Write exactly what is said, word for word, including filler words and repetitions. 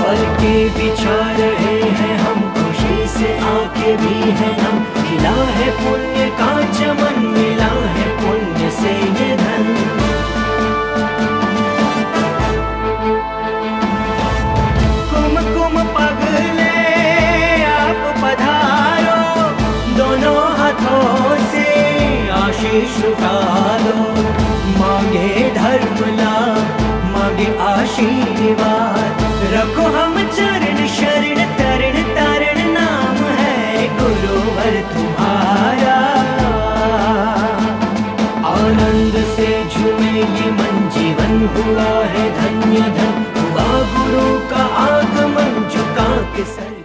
पाल के बिछा रहे हैं हम, खुशी से आंखें भी हैं हम। खिला है पुण्य का चमन, मिला है पुण्य से ये धन। कुमकुम पगले आप पधारो, दोनों हाथों से आशीष उतारो। मांगे धर्म लाभ, मांगे आशीर्वाद, रखो हम चरण शरण तरण तारण। नाम है गुरुवर तुम्हारा, आनंद से झूमे ये मन। जीवन हुआ है धन्य धन, हुआ गुरु का आगमन, झुका के सर।